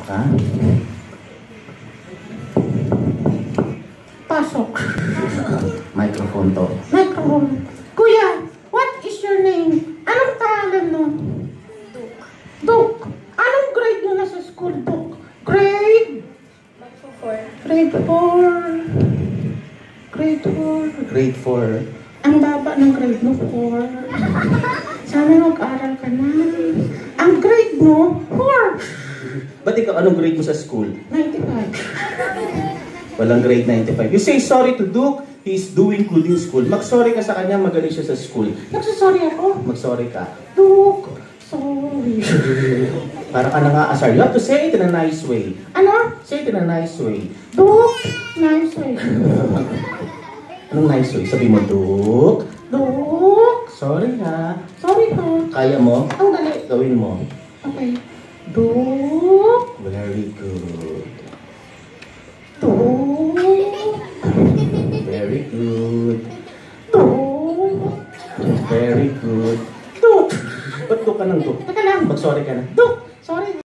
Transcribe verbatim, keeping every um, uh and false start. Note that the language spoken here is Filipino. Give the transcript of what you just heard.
Ha? Pasok. Microphone to. Microphone. Kuya, what is your name? Anong pangalan mo? Duke. Duke. Anong grade mo na sa school, Duke? Grade? Magpo-four. Grade four. Grade four. Grade four. Ang baba ng grade mo, four. Sana mag-aral ka na. Ang grade mo, four. Ba't ikaw, anong grade mo sa school? ninety-five. Walang grade ninety-five. You say sorry to Duke, he's doing good in school. Mag-sorry ka sa kanya, magaling siya sa school. Nagsasorry ako. Mag-sorry ka. Duke, sorry. Para ka nang-aasar. You have to say it in a nice way. Ano? Say it in a nice way. Duke, nice way. Anong nice way? Sabi mo, Duke. Duke, Sorry ha. sorry ha. Kaya mo? Ang dali. Gawin mo. Okay. Duke, Very good. Duke, Very good. Duke, Very good. Duke. Ba't Duke ka ng Duke? Teka lang. Mag-sorry ka na. Duke, sorry.